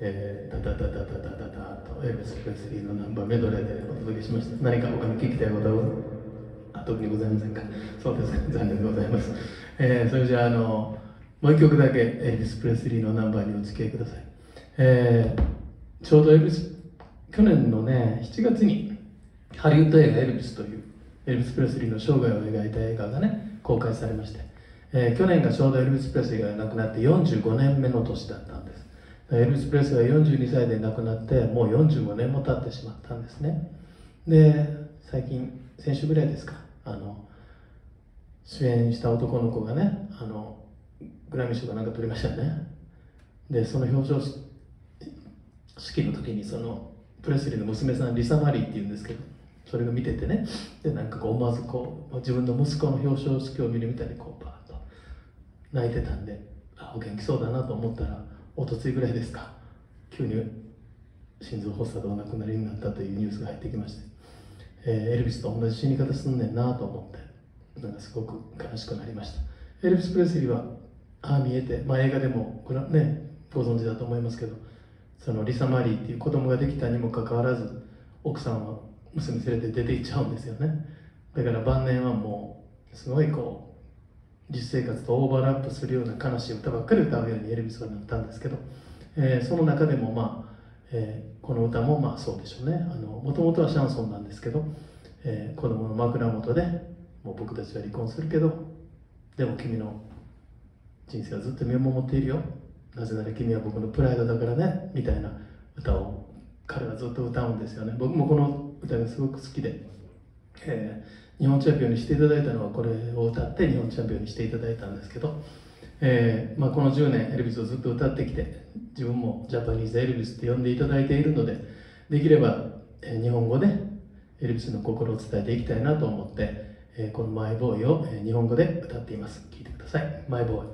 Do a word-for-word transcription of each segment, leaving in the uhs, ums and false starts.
えー、ダダダダダダダダとエルビス・プレスリーのナンバーメドレーでお届けしました。何か他に聞きたいことはあ特にございませんか？そうですか、残念でございます。えー、それじゃあ、あのもう一曲だけエルビス・プレスリーのナンバーにお付き合いください。えー、ちょうどエルビス去年のねしちがつにハリウッド映画「エルビス」というエルビス・プレスリーの生涯を描いた映画がね公開されまして、えー、去年がちょうどエルビス・プレスリーが亡くなってよんじゅうごねんめの年だったんです。エルビス・プレスリーがよんじゅうにさいで亡くなってもうよんじゅうごねんも経ってしまったんですね。で最近先週ぐらいですか、あの主演した男の子がねあのグラミー賞かなんか取りましたよね。でその表彰式の時にそのプレスリーの娘さんリサ・マリーっていうんですけど、それを見ててね、でなんかこう思わずこう自分の息子の表彰式を見るみたいにこうバーッと泣いてたんで、あお元気そうだなと思ったらおとついぐらいですか、急に心臓発作でお亡くなりになったというニュースが入ってきまして、えー、エルビスと同じ死に方すんねんなと思ってなんかすごく悲しくなりました。エルビス・プレスリーはああ見えて、まあ、映画でもこれはねご存知だと思いますけど、そのリサ・マリーっていう子供ができたにもかかわらず奥さんは娘連れて出て行っちゃうんですよね。だから晩年はもうすごいこう実生活とオーバーラップするような悲しい歌ばっかり歌うようにエルビスはなったんですけど、えー、その中でもまあ、えー、この歌もまあそうでしょうね。もともとはシャンソンなんですけど、えー、子供の枕元でもう僕たちは離婚するけどでも君の人生はずっと見守っているよ、なぜなら君は僕のプライドだからねみたいな歌を彼はずっと歌うんですよね。僕もこの歌がすごく好きで、えー、日本チャンピオンにしていただいたのはこれを歌って日本チャンピオンにしていただいたんですけど、えーまあ、このじゅうねんエルビスをずっと歌ってきて自分もジャパニーズエルビスって呼んでいただいているので、できれば、えー、日本語でエルビスの心を伝えていきたいなと思って、えー、このマイボーイを、えー、日本語で歌っています。聴いてください。マイボーイ。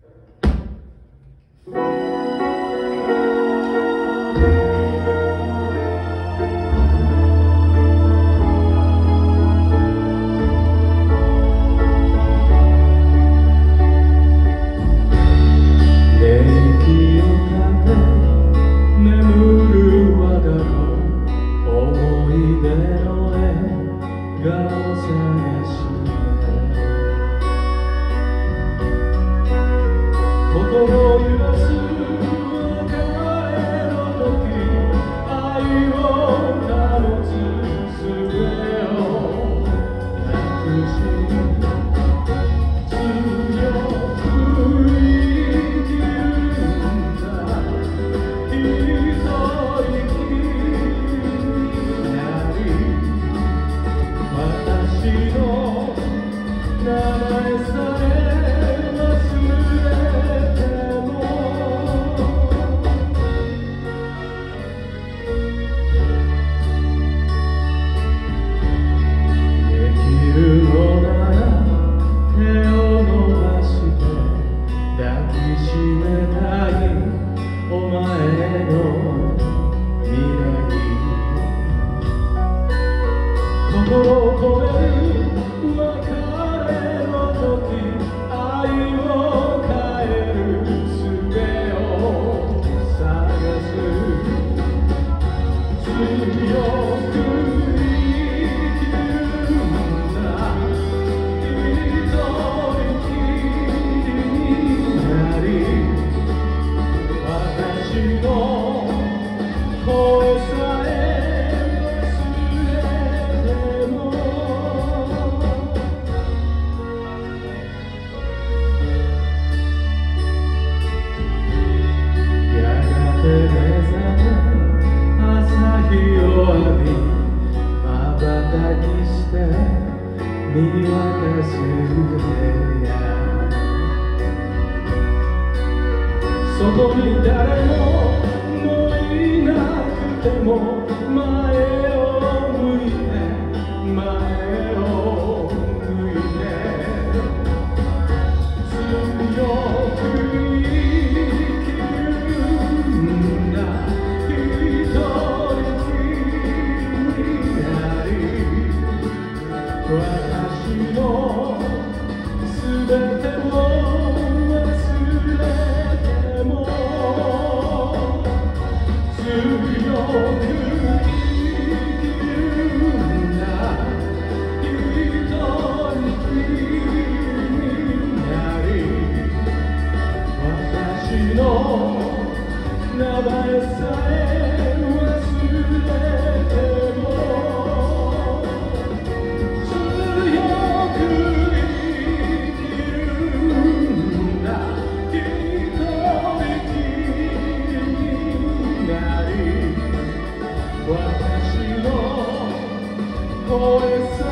外に誰ももういなくても前を向いて前を向いて強く生きるんだ一人きりになり私の全てを忘れても声さ